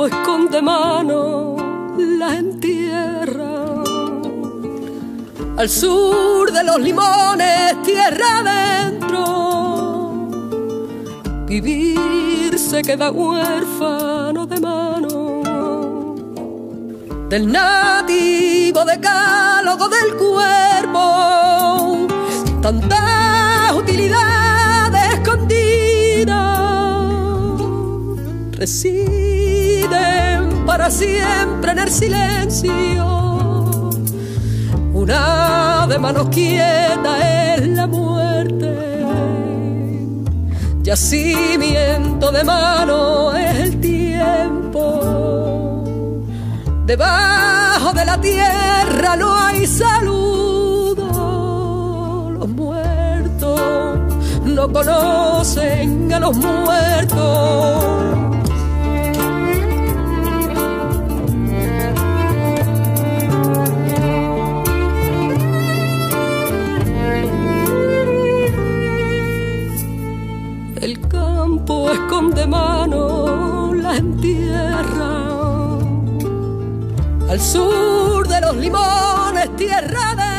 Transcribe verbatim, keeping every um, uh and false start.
campo esconde mano, la entierra. Al sur de los limones, tierra adentro, vivir se queda huérfano de mano. Del nativo decálogo del cuerpo, tantas utilidades escondidas residen para siempre en el silencio. Una de manos quieta es la muerte, yacimiento de mano es el tiempo. Debajo de la tierra no hay saludo, los muertos no conocen a los muertos. El campo esconde mano, la entierra. Al sur de los limones, tierra de